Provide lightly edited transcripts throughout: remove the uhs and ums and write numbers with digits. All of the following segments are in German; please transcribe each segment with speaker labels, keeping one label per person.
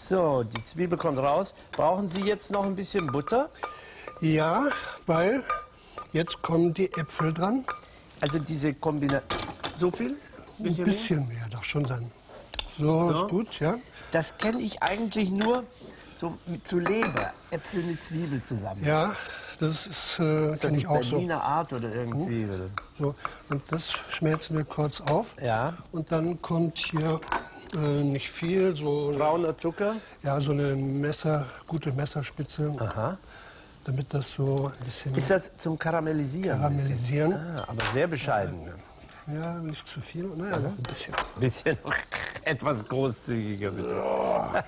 Speaker 1: So, die Zwiebel kommt raus. Brauchen Sie jetzt noch ein bisschen Butter?
Speaker 2: Ja, weil jetzt kommen die Äpfel dran.
Speaker 1: Also diese Kombination. So viel?
Speaker 2: Ein bisschen mehr darf schon sein. So, ist gut, ja.
Speaker 1: Das kenne ich eigentlich nur so zu Leber. Äpfel mit Zwiebel zusammen.
Speaker 2: Ja, das kenne ich auch so.
Speaker 1: Berliner Art oder irgendwie.
Speaker 2: So. Und das schmelzen wir kurz auf.
Speaker 1: Ja.
Speaker 2: Und dann kommt hier nicht viel, so
Speaker 1: Brauner Zucker.
Speaker 2: ja, so eine gute Messerspitze,
Speaker 1: Aha.
Speaker 2: damit das so ein bisschen
Speaker 1: Ist das zum Karamellisieren?
Speaker 2: karamellisieren.
Speaker 1: Aber sehr bescheiden.
Speaker 2: Ja, nicht zu viel, naja, ein bisschen.
Speaker 1: Ein bisschen etwas großzügiger, bitte.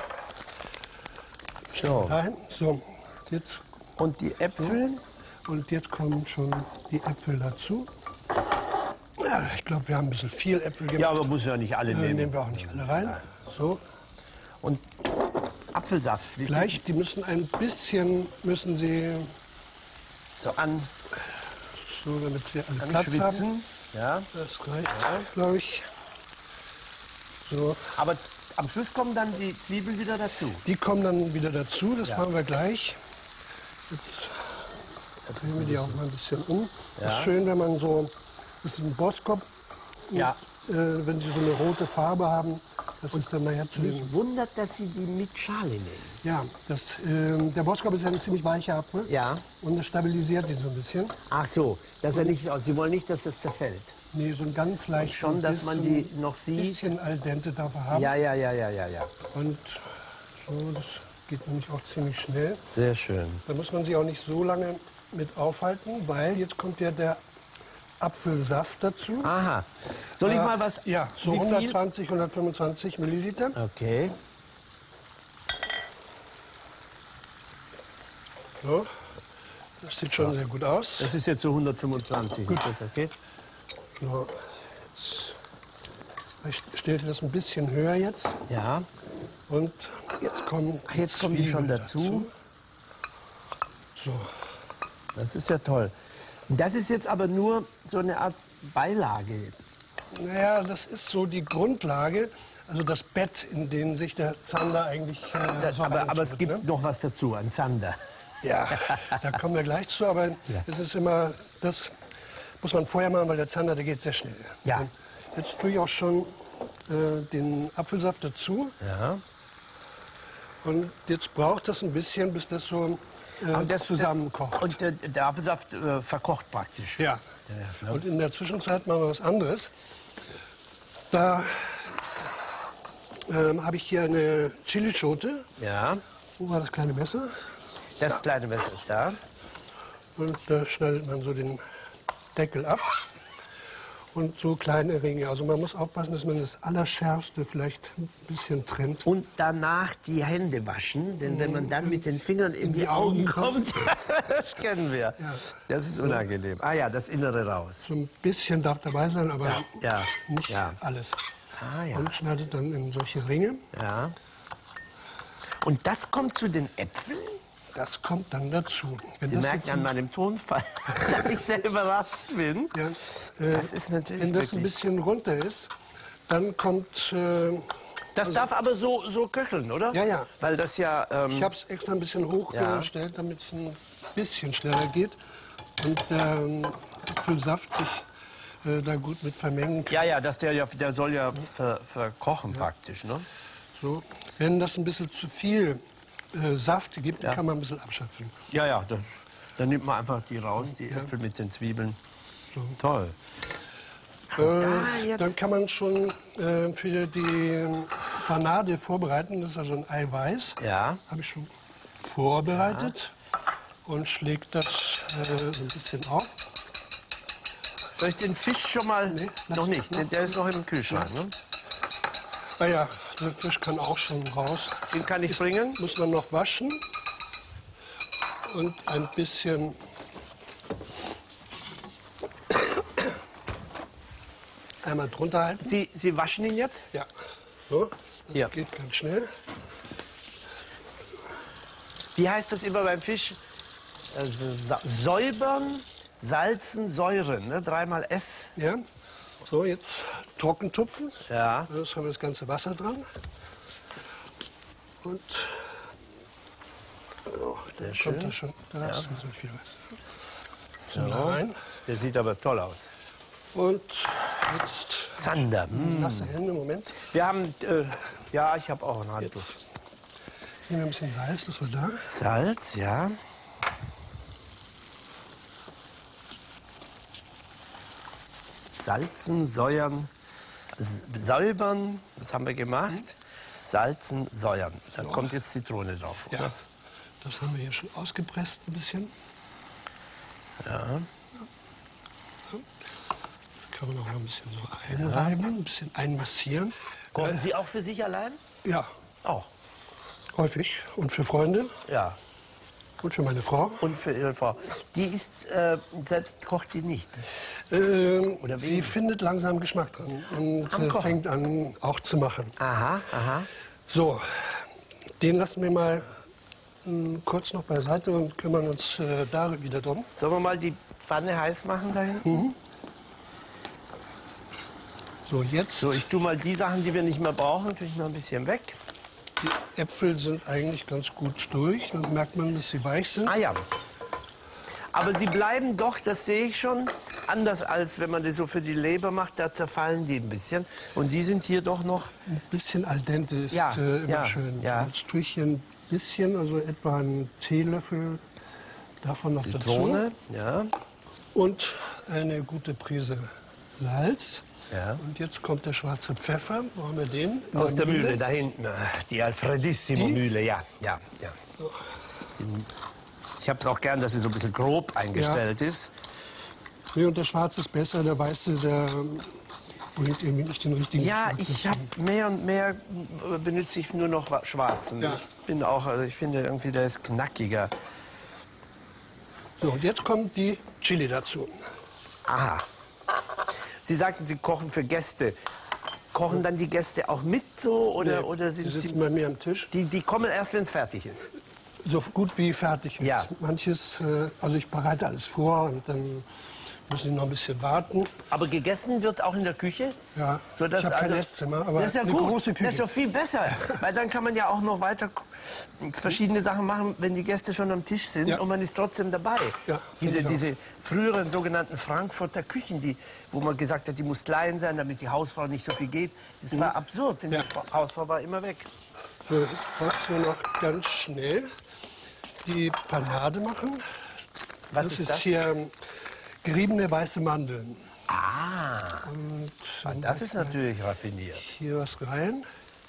Speaker 1: So.
Speaker 2: Nein, so, jetzt,
Speaker 1: Und die Äpfel?
Speaker 2: und jetzt kommen schon die Äpfel dazu. Ja, ich glaube, wir haben ein bisschen viel Äpfel gemacht.
Speaker 1: Ja, aber muss ja nicht alle nehmen.
Speaker 2: Nehmen wir auch nicht alle rein. So,
Speaker 1: Und Apfelsaft. Wie viel?
Speaker 2: gleich, die müssen ein bisschen, sie
Speaker 1: So
Speaker 2: so, damit wir alle Platz haben.
Speaker 1: anschwitzen. Ja.
Speaker 2: Das reicht, glaube ich. So,
Speaker 1: Aber am Schluss kommen dann die Zwiebeln wieder dazu.
Speaker 2: die kommen dann wieder dazu, das
Speaker 1: Ja.
Speaker 2: machen wir gleich. Jetzt drehen wir die auch mal ein bisschen um. Das ist schön, wenn man so, das ist ein Boskop,
Speaker 1: Ja.
Speaker 2: wenn sie so eine rote Farbe haben, das ist dann nachher zu den...
Speaker 1: Mich wundert, dass Sie die mit Schale nehmen.
Speaker 2: Ja, der Boskop ist ja ein ziemlich weicher Apfel
Speaker 1: Ja.
Speaker 2: und das stabilisiert ihn so ein bisschen.
Speaker 1: Ach so, dass er nicht, Sie wollen nicht, dass das zerfällt.
Speaker 2: Nee, so ein ganz leicht...
Speaker 1: Schon, dass man die noch
Speaker 2: Ein
Speaker 1: sieht.
Speaker 2: bisschen al dente darf er haben.
Speaker 1: Ja.
Speaker 2: Und so, das geht nämlich auch ziemlich schnell.
Speaker 1: Sehr schön.
Speaker 2: Da muss man sich auch nicht so lange mit aufhalten, weil jetzt kommt ja der Apfelsaft dazu.
Speaker 1: Aha. Soll ich mal was?
Speaker 2: Ja, so
Speaker 1: Wie viel?
Speaker 2: 120, 125 Milliliter.
Speaker 1: Okay.
Speaker 2: So. Das sieht schon sehr gut aus.
Speaker 1: Das ist jetzt so 125.
Speaker 2: Gut.
Speaker 1: Ist das okay?
Speaker 2: So. Ich stelle das ein bisschen höher jetzt.
Speaker 1: Ja.
Speaker 2: Und jetzt kommen
Speaker 1: Ach, jetzt kommen die schon
Speaker 2: Zwiebeln
Speaker 1: dazu.
Speaker 2: So.
Speaker 1: Das ist ja toll. Das ist jetzt aber nur so eine Art Beilage.
Speaker 2: Naja, das ist so die Grundlage, also das Bett, in dem sich der Zander eigentlich so
Speaker 1: aber
Speaker 2: eintut,
Speaker 1: es gibt
Speaker 2: ne?
Speaker 1: noch was dazu, ein Zander.
Speaker 2: Ja, da kommen wir gleich zu, aber es ist immer, das muss man vorher machen, weil der Zander, der geht sehr schnell.
Speaker 1: Ja.
Speaker 2: Und jetzt tue ich auch schon den Apfelsaft dazu
Speaker 1: Ja.
Speaker 2: und jetzt braucht das ein bisschen, bis das so zusammenkocht.
Speaker 1: Und der Apfelsaft verkocht praktisch.
Speaker 2: Ja. Und in der Zwischenzeit machen wir was anderes. Da habe ich hier eine Chilischote.
Speaker 1: Ja.
Speaker 2: Wo war das kleine Messer?
Speaker 1: Das kleine Messer ist da.
Speaker 2: Und da schneidet man so den Deckel ab. Und so kleine Ringe. Also man muss aufpassen, dass man das Allerschärfste vielleicht ein bisschen trennt.
Speaker 1: Und danach die Hände waschen, denn wenn man dann mit den Fingern in die Augen kommt, das kennen wir.
Speaker 2: Ja.
Speaker 1: Das ist unangenehm. Ah ja, das Innere raus.
Speaker 2: So ein bisschen darf dabei sein, aber
Speaker 1: Ja.
Speaker 2: nicht
Speaker 1: Ja.
Speaker 2: alles.
Speaker 1: Ah ja.
Speaker 2: Und schneidet dann in solche Ringe.
Speaker 1: Ja. Und das kommt zu den Äpfeln?
Speaker 2: Das kommt dann dazu. Wenn
Speaker 1: Sie
Speaker 2: das
Speaker 1: merken
Speaker 2: jetzt
Speaker 1: an meinem Tonfall, dass ich sehr überrascht bin.
Speaker 2: Ja,
Speaker 1: Das ist natürlich
Speaker 2: wenn das ein
Speaker 1: wirklich-
Speaker 2: bisschen runter ist, dann kommt...
Speaker 1: Das darf aber so köcheln, oder?
Speaker 2: Ja, ja.
Speaker 1: Weil das ja...
Speaker 2: ich habe es extra ein bisschen hochgestellt, damit es ein bisschen schneller geht. Und der Apfelsaft sich da gut mit vermengen kann.
Speaker 1: ja, der soll ja verkochen praktisch, ne?
Speaker 2: So. Wenn das ein bisschen zu viel Saft gibt, dann kann man ein bisschen abschöpfen.
Speaker 1: Ja, dann nimmt man einfach die raus, die Äpfel mit den Zwiebeln. Toll. jetzt-
Speaker 2: Dann kann man schon für die Panade vorbereiten. Das ist also ein Eiweiß.
Speaker 1: Ja.
Speaker 2: Habe ich schon vorbereitet und schlägt das so ein bisschen auf.
Speaker 1: Soll ich den Fisch schon mal...
Speaker 2: Nee,
Speaker 1: noch nicht,
Speaker 2: noch.
Speaker 1: der ist noch im Kühlschrank, ne?
Speaker 2: Ah ja, der Fisch kann auch schon raus.
Speaker 1: Den kann ich bringen?
Speaker 2: Muss man noch waschen und ein bisschen einmal drunter halten.
Speaker 1: Sie waschen ihn jetzt?
Speaker 2: Ja, so, das
Speaker 1: Ja.
Speaker 2: geht ganz schnell.
Speaker 1: Wie heißt das immer beim Fisch? Säubern, salzen, säuren, ne? 3-mal S.
Speaker 2: Ja, so jetzt trocken tupfen.
Speaker 1: Ja.
Speaker 2: Jetzt haben wir das ganze Wasser dran. Und so,
Speaker 1: Sehr
Speaker 2: dann
Speaker 1: schön.
Speaker 2: kommt das schon. Da ist nicht so viel.
Speaker 1: So.
Speaker 2: Da rein.
Speaker 1: Der sieht aber toll aus.
Speaker 2: Und jetzt
Speaker 1: Zander.
Speaker 2: nasse Hände, Moment.
Speaker 1: Wir haben, ja, ich habe auch ein Handtuch.
Speaker 2: Jetzt nehmen wir ein bisschen Salz, das war da.
Speaker 1: Salz, ja. Salzen, säuern, säubern, das haben wir gemacht. Salzen, säuern. Da kommt jetzt Zitrone drauf, oder?
Speaker 2: Ja, das haben wir hier schon ausgepresst ein bisschen.
Speaker 1: Ja.
Speaker 2: Das kann man auch ein bisschen so einreiben, ein bisschen einmassieren.
Speaker 1: Kochen Sie auch für sich allein?
Speaker 2: Ja,
Speaker 1: Auch.
Speaker 2: häufig. Und für Freunde
Speaker 1: Ja.
Speaker 2: und für meine Frau.
Speaker 1: Und für Ihre Frau. Die ist, selbst kocht die nicht. Oder
Speaker 2: Sie
Speaker 1: wie?
Speaker 2: findet langsam Geschmack dran und
Speaker 1: Am Kochen.
Speaker 2: fängt an auch zu machen.
Speaker 1: Aha, aha.
Speaker 2: So, den lassen wir mal kurz noch beiseite und kümmern uns da wieder drum.
Speaker 1: Sollen wir mal die Pfanne heiß machen da hinten?
Speaker 2: So, jetzt,
Speaker 1: So, ich tue mal die Sachen, die wir nicht mehr brauchen, tue ich mal ein bisschen weg.
Speaker 2: die Äpfel sind eigentlich ganz gut durch. Dann merkt man, dass sie weich sind.
Speaker 1: Ah ja. Aber sie bleiben doch, das sehe ich schon, anders als wenn man das so für die Leber macht, da zerfallen die ein bisschen. Und sie sind hier doch noch,
Speaker 2: Ein bisschen al dente ist
Speaker 1: Ja,
Speaker 2: immer
Speaker 1: ja,
Speaker 2: schön.
Speaker 1: ja.
Speaker 2: Jetzt tue ich hier ein bisschen, also etwa einen Teelöffel davon noch
Speaker 1: Zitrone, ja.
Speaker 2: dazu. Und eine gute Prise Salz.
Speaker 1: Ja.
Speaker 2: Und jetzt kommt der schwarze Pfeffer. Wo haben wir den? In
Speaker 1: Aus der Mühle, da hinten, die Alfredissimo-Mühle, ja, ja, ja. Ich habe es auch gern, dass sie so ein bisschen grob eingestellt ist.
Speaker 2: Nee, und der schwarze ist besser, der weiße, der bringt irgendwie nicht den richtigen
Speaker 1: Ja,
Speaker 2: Geschmack
Speaker 1: ich
Speaker 2: dazu.
Speaker 1: habe mehr und mehr benutze ich nur noch schwarzen.
Speaker 2: Ja.
Speaker 1: Ich bin auch, also ich finde irgendwie, der ist knackiger.
Speaker 2: So, und jetzt kommt die Chili dazu.
Speaker 1: Aha. Sie sagten, Sie kochen für Gäste. Kochen dann die Gäste auch mit so oder
Speaker 2: die
Speaker 1: sind
Speaker 2: sitzen
Speaker 1: Sie,
Speaker 2: bei mir am Tisch.
Speaker 1: die kommen erst, wenn es fertig ist?
Speaker 2: So gut wie fertig ist.
Speaker 1: Ja.
Speaker 2: Manches, also ich bereite alles vor und dann müssen die noch ein bisschen warten.
Speaker 1: Aber gegessen wird auch in der Küche?
Speaker 2: Ja,
Speaker 1: Sodass
Speaker 2: ich habe kein Esszimmer, aber
Speaker 1: das ist ja
Speaker 2: eine
Speaker 1: gut.
Speaker 2: große Küche.
Speaker 1: Das ist doch viel besser, weil dann kann man ja auch noch weiter verschiedene Sachen machen, wenn die Gäste schon am Tisch sind
Speaker 2: Ja.
Speaker 1: und man ist trotzdem dabei.
Speaker 2: Ja, finde ich auch.
Speaker 1: Diese früheren sogenannten Frankfurter Küchen, wo man gesagt hat, die muss klein sein, damit die Hausfrau nicht so viel geht, das war absurd, denn
Speaker 2: Ja.
Speaker 1: die Hausfrau war immer weg.
Speaker 2: So, jetzt brauchst du noch ganz schnell die Panade machen.
Speaker 1: Was
Speaker 2: das
Speaker 1: ist das?
Speaker 2: hier geriebene weiße Mandeln.
Speaker 1: Ah,
Speaker 2: Und dann
Speaker 1: das ist natürlich raffiniert.
Speaker 2: hier was rein.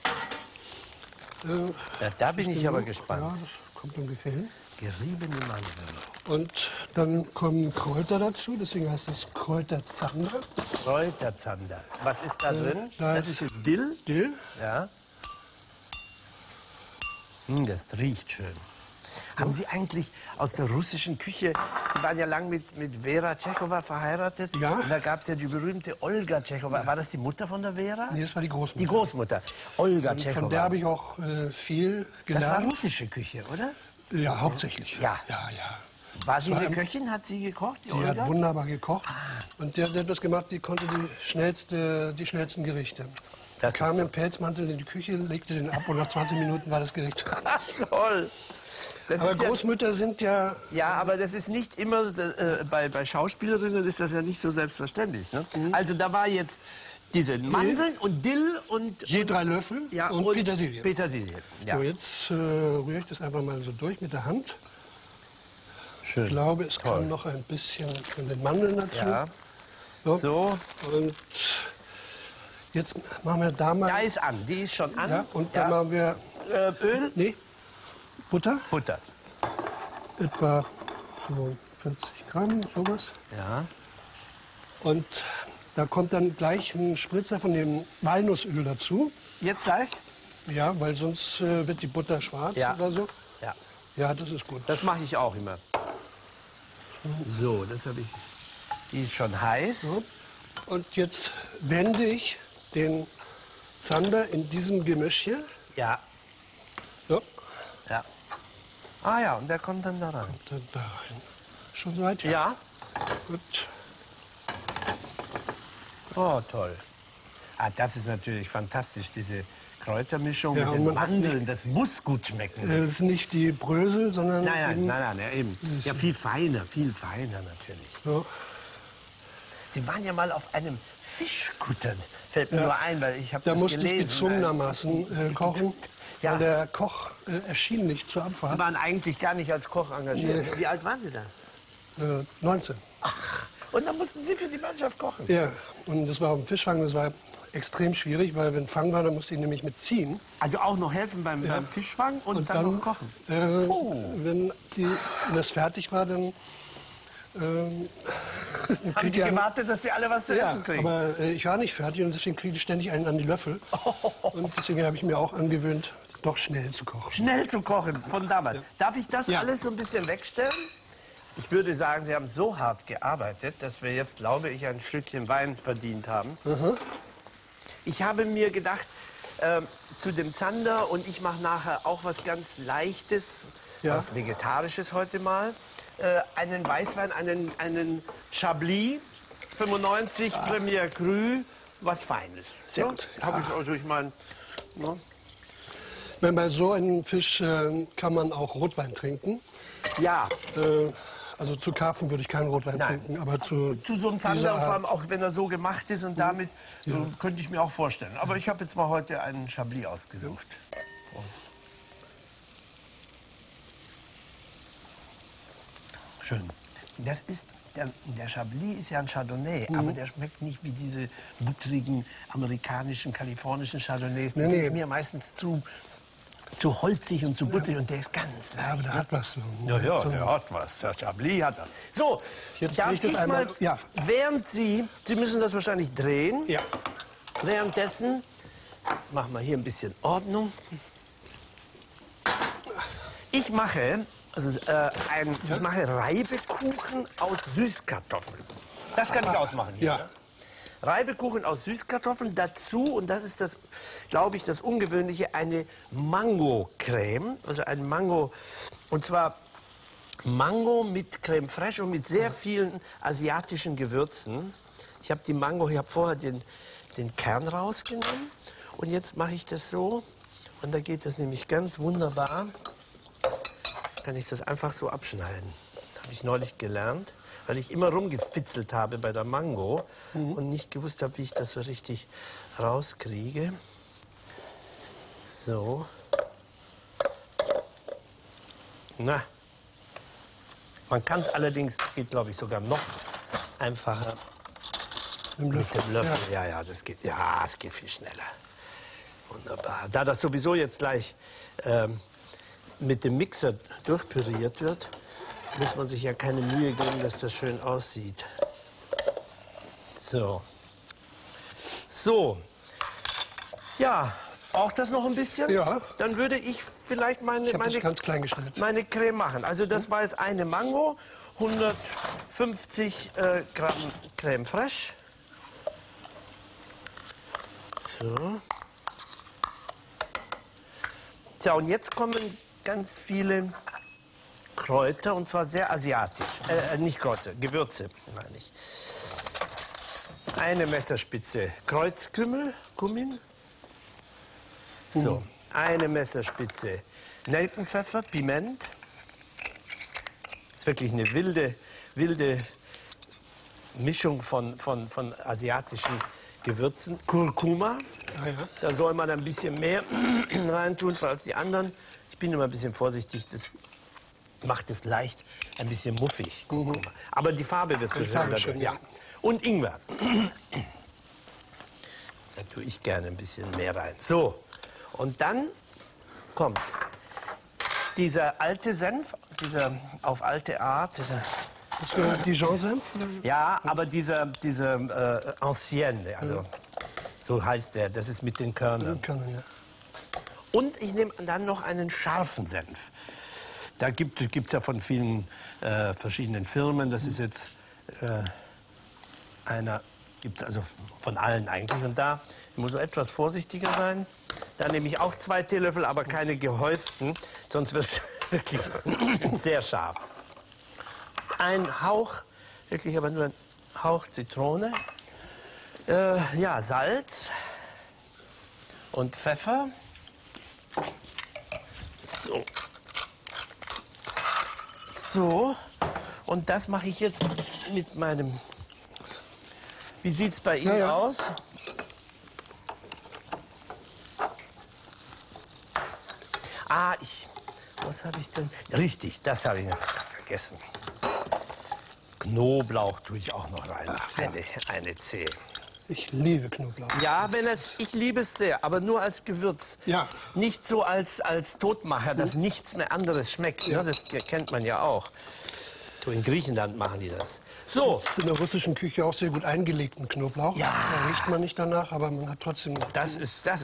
Speaker 1: Ja, da bin ich aber
Speaker 2: Ja,
Speaker 1: gespannt.
Speaker 2: das kommt ungefähr hin.
Speaker 1: Geriebene Mandeln.
Speaker 2: Und dann kommen Kräuter dazu, deswegen heißt das Kräuterzander.
Speaker 1: Kräuterzander. Was ist da drin?
Speaker 2: da
Speaker 1: Das
Speaker 2: ist
Speaker 1: ist jetzt Dill.
Speaker 2: Dill.
Speaker 1: Ja. Das riecht schön. Haben Sie eigentlich aus der russischen Küche, Sie waren ja lang mit Vera Tschechowa verheiratet.
Speaker 2: Ja.
Speaker 1: Und da gab es ja die berühmte Olga Tschechowa. War das die Mutter von der Vera?
Speaker 2: Nee, das war die Großmutter.
Speaker 1: Die Großmutter. Olga
Speaker 2: Von der
Speaker 1: Tschechowa.
Speaker 2: habe ich auch viel
Speaker 1: Das war
Speaker 2: gelernt.
Speaker 1: russische Küche, oder?
Speaker 2: Ja, hauptsächlich.
Speaker 1: Ja.
Speaker 2: Ja, ja.
Speaker 1: War sie
Speaker 2: war
Speaker 1: eine
Speaker 2: ein-
Speaker 1: Köchin? Hat sie gekocht, die
Speaker 2: Die hat
Speaker 1: Olga?
Speaker 2: wunderbar gekocht. Und der hat das gemacht, die konnte die schnellsten Gerichte.
Speaker 1: Das
Speaker 2: Die kam
Speaker 1: ist
Speaker 2: im Pelzmantel in die Küche, legte den ab und nach 20 Minuten war das Gericht fertig.
Speaker 1: Toll. Das
Speaker 2: Aber
Speaker 1: ist ja,
Speaker 2: Großmütter sind ja...
Speaker 1: ja, aber das ist nicht immer, bei Schauspielerinnen ist das ja nicht so selbstverständlich. Ne? Also da war jetzt diese Mandeln und Dill und...
Speaker 2: Je 3 Löffel
Speaker 1: ja,
Speaker 2: und Petersilie.
Speaker 1: Petersilie, ja.
Speaker 2: So, jetzt rühre ich das einfach mal so durch mit der Hand.
Speaker 1: Schön.
Speaker 2: Ich glaube, es
Speaker 1: Toll.
Speaker 2: kam noch ein bisschen von den Mandeln dazu.
Speaker 1: Ja.
Speaker 2: So.
Speaker 1: So,
Speaker 2: Und jetzt machen wir da mal...
Speaker 1: da ist an, die ist schon an.
Speaker 2: ja, und dann machen wir...
Speaker 1: Öl,
Speaker 2: Nee, Butter.
Speaker 1: Butter.
Speaker 2: Etwa so 40 Gramm, sowas.
Speaker 1: Ja.
Speaker 2: Und da kommt dann gleich ein Spritzer von dem Walnussöl dazu.
Speaker 1: Jetzt gleich?
Speaker 2: Ja, weil sonst wird die Butter schwarz
Speaker 1: Ja.
Speaker 2: oder so.
Speaker 1: Ja.
Speaker 2: Ja, das ist gut.
Speaker 1: Das mache ich auch immer. So, das habe ich. Die ist schon heiß.
Speaker 2: So. Und jetzt wende ich den Zander in diesem Gemisch hier.
Speaker 1: Ja,
Speaker 2: So,
Speaker 1: ja. Ah ja, und der kommt dann da rein.
Speaker 2: dann da rein. Schon soweit?
Speaker 1: Ja.
Speaker 2: Gut.
Speaker 1: Oh, toll. Ah, das ist natürlich fantastisch, diese Kräutermischung
Speaker 2: Ja,
Speaker 1: mit
Speaker 2: und
Speaker 1: den
Speaker 2: man hat
Speaker 1: Mandeln, das muss gut schmecken.
Speaker 2: Es ist nicht die Brösel, sondern
Speaker 1: Nein, ja, eben. Ja, viel feiner natürlich.
Speaker 2: Ja.
Speaker 1: Sie waren ja mal auf einem Fischkutter, fällt mir nur ein, weil ich habe
Speaker 2: Da
Speaker 1: das
Speaker 2: musste
Speaker 1: gelesen.
Speaker 2: ich gezwungenermaßen kochen,
Speaker 1: Ja.
Speaker 2: weil der Koch erschien nicht zur
Speaker 1: Sie
Speaker 2: Abfahrt.
Speaker 1: waren eigentlich gar nicht als Koch engagiert.
Speaker 2: Nee.
Speaker 1: Wie alt waren Sie da?
Speaker 2: 19.
Speaker 1: Ach, und dann mussten Sie für die Mannschaft kochen.
Speaker 2: Ja, und das war auf dem Fischfang, das war extrem schwierig, weil wenn Fang war, dann musste ich nämlich mitziehen.
Speaker 1: Also auch noch helfen beim Fischfang und dann noch kochen.
Speaker 2: Wenn das fertig war, dann
Speaker 1: Haben die gewartet, dass sie alle was zu essen kriegen?
Speaker 2: aber ich war nicht fertig und deswegen kriegte ich ständig einen an die Löffel. Und deswegen habe ich mir auch angewöhnt, doch schnell zu kochen.
Speaker 1: Schnell zu kochen, von damals.
Speaker 2: Ja.
Speaker 1: Darf ich das
Speaker 2: Ja.
Speaker 1: alles so ein bisschen wegstellen? Ich würde sagen, Sie haben so hart gearbeitet, dass wir jetzt, glaube ich, ein Schlückchen Wein verdient haben. Ich habe mir gedacht, zu dem Zander, und ich mache nachher auch was ganz Leichtes, was Vegetarisches heute mal, einen Weißwein, einen Chablis, 95 Premier Cru, was Feines.
Speaker 2: Sehr gut.
Speaker 1: Habe ich, also ich meine, ne?
Speaker 2: Bei so einem Fisch kann man auch Rotwein trinken.
Speaker 1: Ja.
Speaker 2: Also zu Karpfen würde ich keinen Rotwein trinken, aber zu
Speaker 1: so einem Zander, vor allem auch wenn er so gemacht ist, und damit könnte ich mir auch vorstellen. Aber ich habe jetzt mal heute einen Chablis ausgesucht. Prost. Schön. Das ist, der Chablis ist ja ein Chardonnay, aber der schmeckt nicht wie diese buttrigen amerikanischen, kalifornischen Chardonnays. Die sind mir meistens zu holzig und zu butterig, und der ist ganz leicht.
Speaker 2: Ja, aber der hat was.
Speaker 1: Der hat was. Der Chablis hat er. So,
Speaker 2: Jetzt
Speaker 1: darf
Speaker 2: drehe ich das
Speaker 1: ich
Speaker 2: einmal-
Speaker 1: mal,
Speaker 2: ja.
Speaker 1: während Sie müssen das wahrscheinlich drehen.
Speaker 2: Ja.
Speaker 1: Währenddessen machen wir hier ein bisschen Ordnung. Ich mache, ich mache Reibekuchen aus Süßkartoffeln. Das kann ich ausmachen hier.
Speaker 2: Ja.
Speaker 1: Ne? Reibekuchen aus Süßkartoffeln, dazu, und das ist das, glaube ich, das Ungewöhnliche, eine Mango-Creme, also ein Mango, und zwar Mango mit Creme fraiche und mit sehr vielen asiatischen Gewürzen. Ich habe die Mango, ich habe vorher den Kern rausgenommen, und jetzt mache ich das so, und da geht das nämlich ganz wunderbar, kann ich das einfach so abschneiden. Das habe ich neulich gelernt, weil ich immer rumgefitzelt habe bei der Mango und nicht gewusst habe, wie ich das so richtig rauskriege. So. Na. Man kann es allerdings, es geht glaube ich sogar noch einfacher mit dem Löffel. Ja, das geht, ja, es geht viel schneller. Wunderbar. Da das sowieso jetzt gleich mit dem Mixer durchpüriert wird, muss man sich ja keine Mühe geben, dass das schön aussieht. So. So. Ja, braucht das noch ein bisschen?
Speaker 2: Ja.
Speaker 1: Dann würde ich vielleicht
Speaker 2: Ich habe das
Speaker 1: meine
Speaker 2: ganz klein geschnitten.
Speaker 1: Creme machen. Also das war jetzt eine Mango, 150 Gramm Creme fraiche. So. Tja, und jetzt kommen ganz viele Kräuter, und zwar sehr asiatisch. Nicht Kräuter, Gewürze, meine ich. Eine Messerspitze Kreuzkümmel, Kummin. So, eine Messerspitze Nelkenpfeffer, Piment. Das ist wirklich eine wilde Mischung von asiatischen Gewürzen. Kurkuma. Da soll man ein bisschen mehr reintun als die anderen. Ich bin immer ein bisschen vorsichtig, das macht es leicht ein bisschen muffig. Kurkuma. Aber die Farbe wird so schön dadurch. Ja. Und Ingwer. Da tue ich gerne ein bisschen mehr rein. So, und dann kommt dieser alte Senf, dieser auf alte Art.
Speaker 2: Das wäre Dijon-Senf?
Speaker 1: Ja, aber dieser Ancienne, also so heißt der, das ist mit den Körnern.
Speaker 2: Ja.
Speaker 1: Und ich nehme dann noch einen scharfen Senf. Da gibt es ja von vielen verschiedenen Firmen. Das ist jetzt einer, gibt es also von allen eigentlich. Und da muss man etwas vorsichtiger sein. Da nehme ich auch 2 Teelöffel, aber keine gehäuften, sonst wird es wirklich sehr scharf. Ein Hauch, wirklich aber nur ein Hauch Zitrone. Ja, Salz. und Pfeffer. So. So. Und das mache ich jetzt mit meinem... Wie sieht es bei Ihnen aus? Ah, was habe ich denn? Richtig, das habe ich noch vergessen. Knoblauch tue ich auch noch rein. Eine Zehe.
Speaker 2: Ich liebe Knoblauch.
Speaker 1: Ja, ich liebe es sehr, aber nur als Gewürz.
Speaker 2: Ja.
Speaker 1: Nicht so als Todmacher, dass nichts mehr anderes schmeckt. Ja. Ne? Das kennt man ja auch. So in Griechenland machen die das. So.
Speaker 2: Das ist in der russischen Küche auch sehr gut eingelegten Knoblauch.
Speaker 1: Ja.
Speaker 2: Da riecht man nicht danach, aber man hat trotzdem...
Speaker 1: Das ist doch...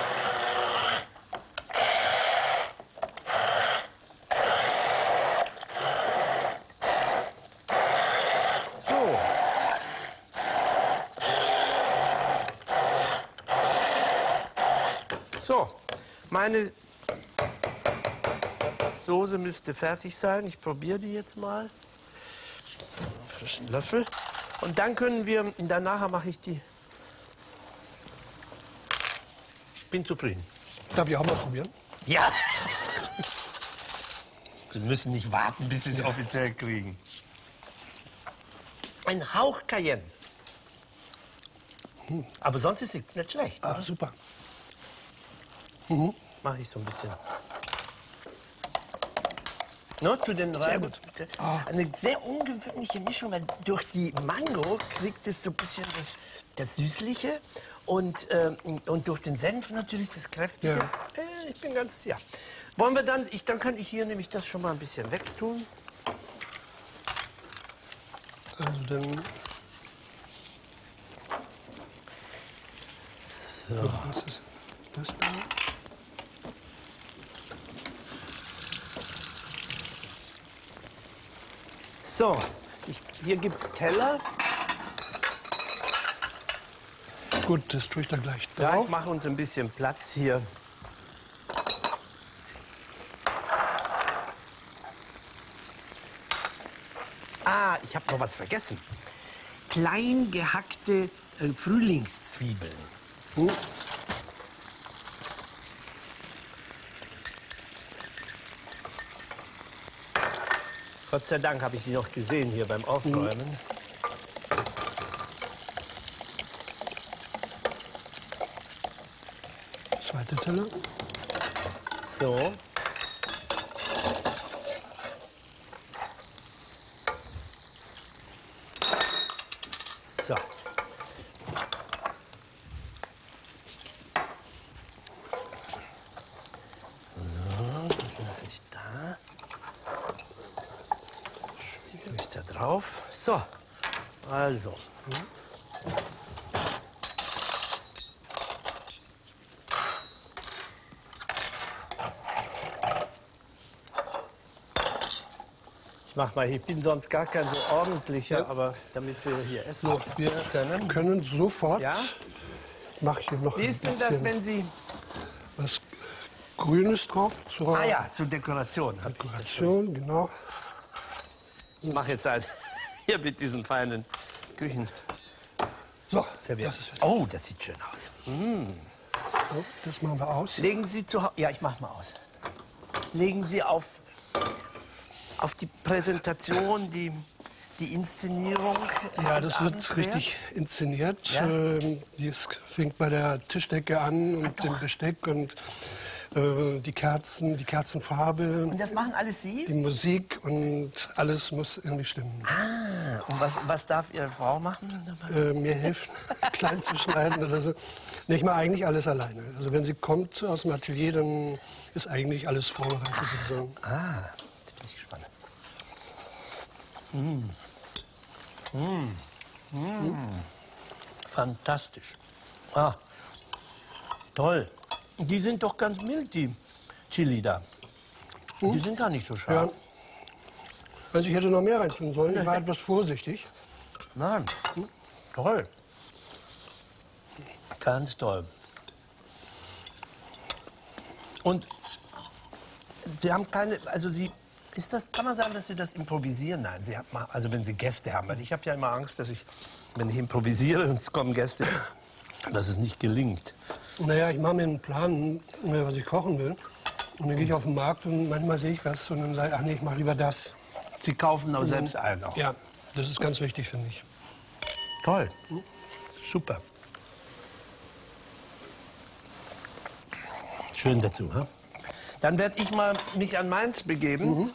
Speaker 1: So, meine Soße müsste fertig sein. Ich probiere die jetzt mal. Einen frischen Löffel. Und dann können wir, danach mache ich die. Bin zufrieden.
Speaker 2: Darf ich auch mal probieren?
Speaker 1: Ja. Sie müssen nicht warten, bis Sie es offiziell kriegen. Ein Hauch Cayenne. Aber sonst ist sie nicht schlecht.
Speaker 2: Ah, super.
Speaker 1: Mache ich so ein bisschen. No, zu den Reiben. Eine sehr ungewöhnliche Mischung, weil durch die Mango kriegt es so ein bisschen das Süßliche und durch den Senf natürlich das Kräftige.
Speaker 2: Ja.
Speaker 1: Ich bin ganz, ja. Wollen wir dann, dann kann ich hier nämlich das schon mal ein bisschen wegtun.
Speaker 2: Also dann...
Speaker 1: So.
Speaker 2: Was ist das da?
Speaker 1: So, hier gibt es Teller.
Speaker 2: Gut, das tue ich da gleich drauf.
Speaker 1: Ja, ich mache uns ein bisschen Platz hier. Ah, ich habe noch was vergessen. Klein gehackte Frühlingszwiebeln. Gott sei Dank habe ich die noch gesehen hier beim Aufräumen.
Speaker 2: Zweite Teller.
Speaker 1: So. So. So, das lasse ich da. Tue ich da drauf. So, also. Ich bin sonst gar kein so ordentlicher, aber damit wir hier essen
Speaker 2: So, wir können sofort...
Speaker 1: Ja?
Speaker 2: Mache ich hier noch
Speaker 1: Wie ist denn
Speaker 2: ein
Speaker 1: das,
Speaker 2: bisschen
Speaker 1: wenn Sie...
Speaker 2: was Grünes drauf zur
Speaker 1: Ah ja, zur Dekoration.
Speaker 2: Dekoration, genau.
Speaker 1: Ich mache jetzt hier mit diesen feinen Küchen.
Speaker 2: So,
Speaker 1: Serviert.
Speaker 2: das ist fertig.
Speaker 1: Oh, das sieht schön aus.
Speaker 2: So, das machen wir aus.
Speaker 1: Legen Sie zu Hause... Ja, ich mach mal aus. Legen Sie auf die Präsentation, die Inszenierung.
Speaker 2: Ja,
Speaker 1: des
Speaker 2: das
Speaker 1: Abends
Speaker 2: wird richtig inszeniert.
Speaker 1: Ja?
Speaker 2: Das fängt bei der Tischdecke an und dem Besteck und die Kerzen, die Kerzenfarbe,
Speaker 1: Und das machen alles Sie?
Speaker 2: die Musik und alles muss irgendwie stimmen.
Speaker 1: Ah, und was darf Ihre Frau machen?
Speaker 2: Mir helfen, klein zu schneiden oder so. Nee, ich mache eigentlich alles alleine. Also wenn sie kommt aus dem Atelier, dann ist eigentlich alles vorbereitet. Sozusagen.
Speaker 1: Ah, da bin ich gespannt. Fantastisch. Ah, toll. Die sind doch ganz mild, die Chili da. Die sind gar nicht so
Speaker 2: Ja.
Speaker 1: scharf.
Speaker 2: Also ich hätte noch mehr reintun sollen. Ich war etwas vorsichtig.
Speaker 1: Nein, toll. Ganz toll. Und Sie haben keine, also Sie, kann man sagen, dass Sie das improvisieren? Nein, Sie haben, also wenn Sie Gäste haben, weil ich habe ja immer Angst, dass wenn ich improvisiere und es kommen Gäste, dass es nicht gelingt.
Speaker 2: Naja, ich mache mir einen Plan, was ich kochen will. Und dann gehe ich auf den Markt und manchmal sehe ich was und dann sage ich, ach nee, ich mache lieber das.
Speaker 1: Sie kaufen auch selbst ein. Auch.
Speaker 2: Ja, das ist ganz wichtig für mich.
Speaker 1: Toll. Super. Schön dazu. Hm? Dann werde ich mal mich an meins begeben.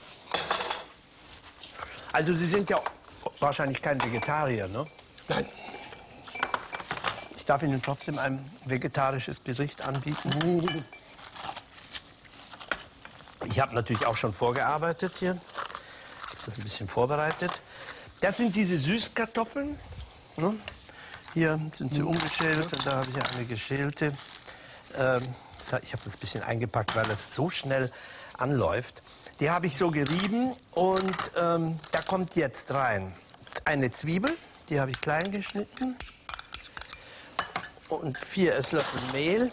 Speaker 1: Also Sie sind ja wahrscheinlich kein Vegetarier, ne?
Speaker 2: Nein.
Speaker 1: Ich darf Ihnen trotzdem ein vegetarisches Gericht anbieten. Ich habe natürlich auch schon vorgearbeitet hier. Ich habe das ein bisschen vorbereitet. Das sind diese Süßkartoffeln. Ne? Hier sind sie umgeschält und da habe ich ja eine geschälte. Ich habe das ein bisschen eingepackt, weil das so schnell anläuft. Die habe ich so gerieben und da kommt jetzt rein eine Zwiebel, die habe ich klein geschnitten. Und 4 Esslöffel Mehl.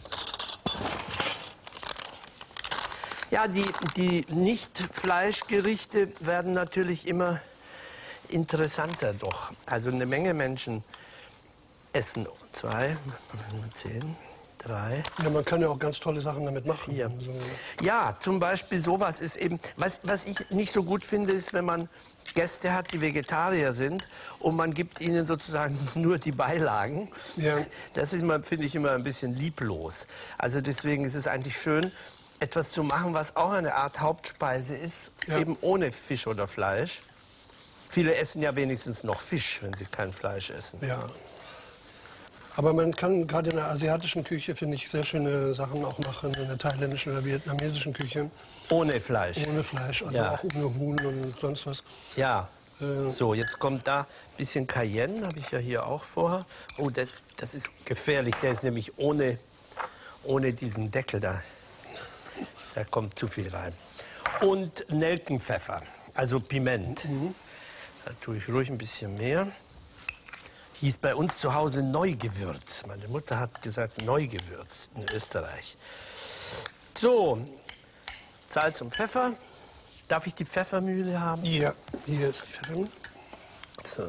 Speaker 1: Ja, die Nicht-Fleischgerichte werden natürlich immer interessanter doch. Also eine Menge Menschen essen 2, 10, 3.
Speaker 2: Ja, man kann ja auch ganz tolle Sachen damit machen.
Speaker 1: 4.
Speaker 2: Also,
Speaker 1: Ja, zum Beispiel sowas ist eben, was ich nicht so gut finde, ist, wenn man Gäste hat, die Vegetarier sind und man gibt ihnen sozusagen nur die Beilagen.
Speaker 2: Ja.
Speaker 1: Das ist immer, finde ich, immer ein bisschen lieblos. Also deswegen ist es eigentlich schön, etwas zu machen, was auch eine Art Hauptspeise ist,
Speaker 2: Ja.
Speaker 1: eben ohne Fisch oder Fleisch. Viele essen ja wenigstens noch Fisch, wenn sie kein Fleisch essen.
Speaker 2: ja. Aber man kann gerade in der asiatischen Küche, finde ich, sehr schöne Sachen auch machen, in der thailändischen oder vietnamesischen Küche.
Speaker 1: Ohne Fleisch.
Speaker 2: Ohne Fleisch, also
Speaker 1: Ja.
Speaker 2: auch ohne Huhn und sonst was.
Speaker 1: Ja. So, jetzt kommt da ein bisschen Cayenne, habe ich ja hier auch vorher. Oh, das ist gefährlich, der ist nämlich ohne diesen Deckel da. Da kommt zu viel rein. Und Nelkenpfeffer, also Piment. Da tue ich ruhig ein bisschen mehr. Hieß bei uns zu Hause Neugewürz. Meine Mutter hat gesagt Neugewürz in Österreich. So, Salz und Pfeffer. Darf ich die Pfeffermühle haben?
Speaker 2: Ja, hier ist die Pfeffermühle.
Speaker 1: So.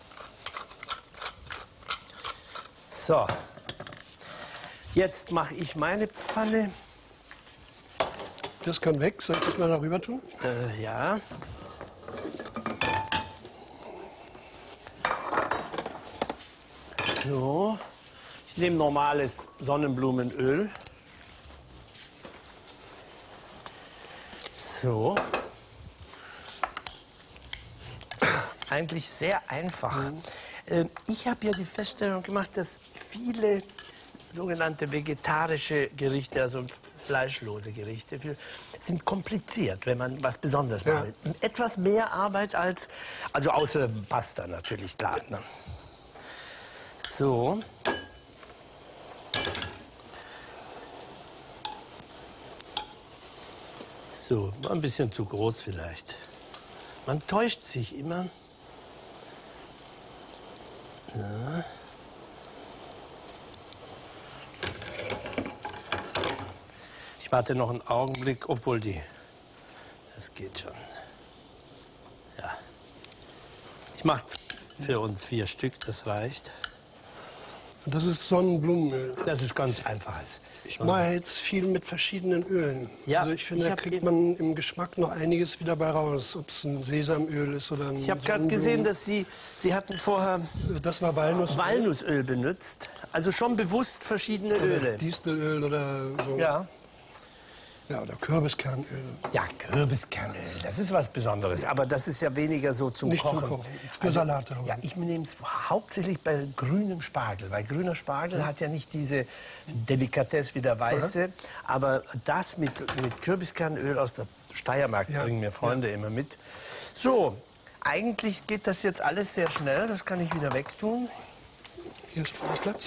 Speaker 1: So. Jetzt mache ich meine Pfanne.
Speaker 2: Das kann weg. Soll ich das mal darüber tun?
Speaker 1: Ja. So. Ich nehme normales Sonnenblumenöl. So. Eigentlich sehr einfach. Ich habe ja die Feststellung gemacht, dass viele sogenannte vegetarische Gerichte, also fleischlose Gerichte, sind kompliziert, wenn man was Besonderes
Speaker 2: Ja.
Speaker 1: macht. Etwas mehr Arbeit als, also außer Pasta natürlich, klar. Ne? So. So, war ein bisschen zu groß vielleicht. Man täuscht sich immer. Ja. Ich warte noch einen Augenblick, obwohl das geht schon. Ja. Ich mache für uns 4 Stück, das reicht.
Speaker 2: Das ist Sonnenblumenöl.
Speaker 1: Das ist ganz einfaches.
Speaker 2: Ich mache jetzt viel mit verschiedenen Ölen.
Speaker 1: Ja,
Speaker 2: Also ich finde,
Speaker 1: ich
Speaker 2: da
Speaker 1: hab
Speaker 2: kriegt
Speaker 1: eben-
Speaker 2: man im Geschmack noch einiges wieder bei raus. Ob es ein Sesamöl ist oder ein
Speaker 1: Ich habe gerade gesehen, dass Sie hatten vorher
Speaker 2: Das war Walnussöl.
Speaker 1: Walnussöl benutzt. Also schon bewusst verschiedene
Speaker 2: Oder
Speaker 1: Öle.
Speaker 2: Distelöl oder so.
Speaker 1: Ja.
Speaker 2: Ja, oder Kürbiskernöl.
Speaker 1: Ja, Kürbiskernöl, das ist was Besonderes. Aber das ist ja weniger so zum
Speaker 2: Nicht zum
Speaker 1: Kochen.
Speaker 2: Kochen, für Salate.
Speaker 1: Ja, ich nehme es hauptsächlich bei grünem Spargel, weil grüner Spargel hat ja nicht diese Delikatesse wie der weiße. Aber das mit Kürbiskernöl aus der Steiermark
Speaker 2: Ja.
Speaker 1: bringen mir Freunde immer mit. So, eigentlich geht das jetzt alles sehr schnell. Das kann ich wieder wegtun.
Speaker 2: Hier ist noch Platz.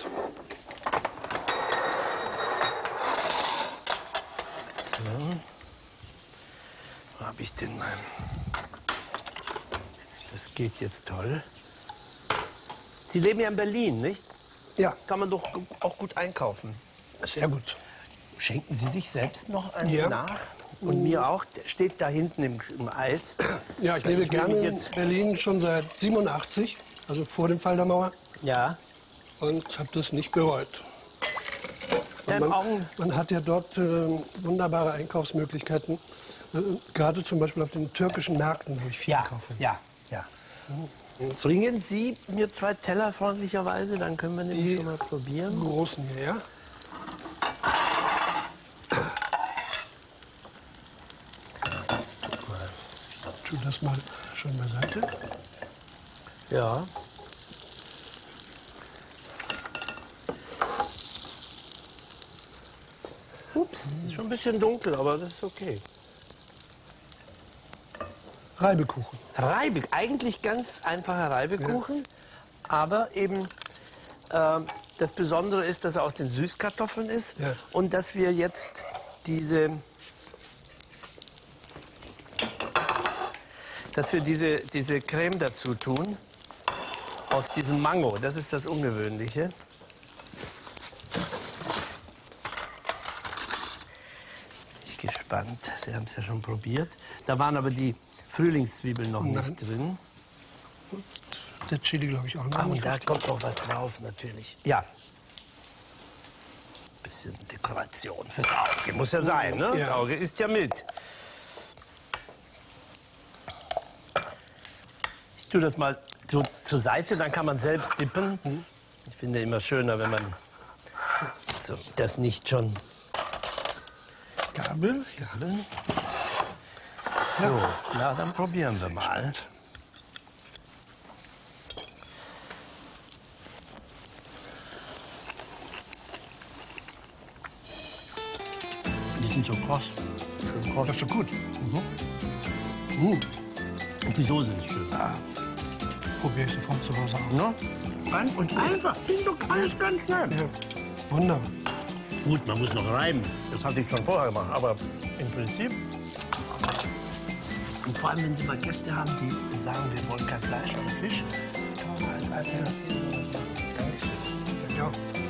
Speaker 1: Wo habe ich denn mein... Das geht jetzt toll. Sie leben ja in Berlin, nicht?
Speaker 2: Ja,
Speaker 1: Kann man doch auch gut einkaufen.
Speaker 2: sehr gut.
Speaker 1: Schenken Sie sich selbst noch eins
Speaker 2: Ja.
Speaker 1: nach? Und mir auch. Der steht da hinten im Eis.
Speaker 2: Ja, ich lebe
Speaker 1: Ich will
Speaker 2: gerne
Speaker 1: mich
Speaker 2: in
Speaker 1: jetzt-
Speaker 2: Berlin schon seit 87, also vor dem Fall der Mauer.
Speaker 1: Ja.
Speaker 2: Und habe das nicht bereut. Man hat ja dort wunderbare Einkaufsmöglichkeiten. Gerade zum Beispiel auf den türkischen Märkten, wo ich viel kaufe.
Speaker 1: Ja. Bringen Sie mir 2 Teller freundlicherweise, dann können wir nämlich schon mal probieren.
Speaker 2: Großen hier, ja? Tu das mal schon beiseite.
Speaker 1: Ja. Ups, ist schon ein bisschen dunkel, aber das ist okay.
Speaker 2: Reibekuchen.
Speaker 1: Eigentlich ganz einfacher Reibekuchen, aber eben das Besondere ist, dass er aus den Süßkartoffeln ist und dass wir jetzt diese Creme dazu tun aus diesem Mango. Das ist das Ungewöhnliche. Bin ich gespannt. Sie haben es ja schon probiert. Da waren aber die Frühlingszwiebeln noch nicht drin.
Speaker 2: Und der Chili, glaube ich, auch noch.
Speaker 1: Und da kommt noch was drauf, natürlich. Ja. Bisschen Dekoration fürs Auge. Muss ja sein, ne? Das Auge isst ja mit. Ich tue das mal so zur Seite, dann kann man selbst dippen. Ich finde immer schöner, wenn man so das nicht schon...
Speaker 2: Gabel.
Speaker 1: So, na, dann probieren wir mal. Die sind so kross. Schön kross.
Speaker 2: Das ist so gut.
Speaker 1: Und die Soße ist schön.
Speaker 2: Probiere ich sofort zu Hause aus.
Speaker 1: Ne? Und einfach, klingt doch alles ganz schnell.
Speaker 2: Ja. Wunderbar.
Speaker 1: Gut, man muss noch reiben. Das hatte ich schon vorher gemacht, aber im Prinzip. Und vor allem, wenn Sie mal Gäste haben, die sagen, wir wollen kein Fleisch oder Fisch, kann man mal als Alternative sowas machen. Gar nicht schlecht.
Speaker 2: Ja.